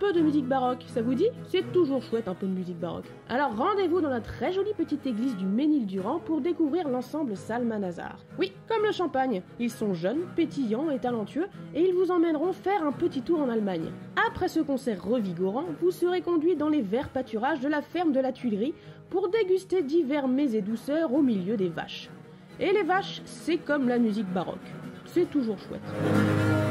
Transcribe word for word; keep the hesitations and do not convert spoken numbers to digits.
peu de musique baroque, ça vous dit? C'est toujours chouette un peu de musique baroque. Alors rendez-vous dans la très jolie petite église du Ménil-Durand pour découvrir l'ensemble Salmanazar. Oui, comme le champagne, ils sont jeunes, pétillants et talentueux et ils vous emmèneront faire un petit tour en Allemagne. Après ce concert revigorant, vous serez conduit dans les verts pâturages de la ferme de la Tuilerie pour déguster divers mets et douceurs au milieu des vaches. Et les vaches, c'est comme la musique baroque, c'est toujours chouette.